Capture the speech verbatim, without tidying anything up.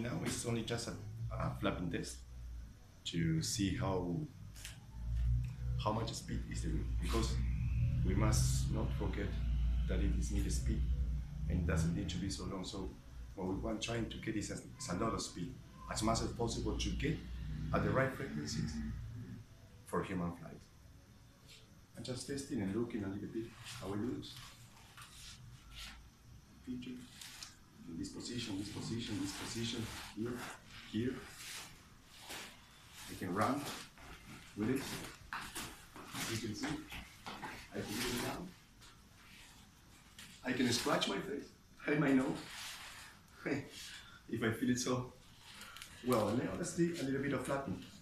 now is only just a, a flapping test to see how how much speed is the wing, because we must not forget that it is needed speed and it doesn't need to be so long. So what we want trying to get is a, is a lot of speed, as much as possible, to get at the right frequencies for human flight. I'm just testing and looking a little bit how it looks. Feature. In this position, this position, this position, here, here. I can run with it. As you can see, I can get it down. I can scratch my face, I might know, if I feel it so well. And now let's do a little bit of flattening.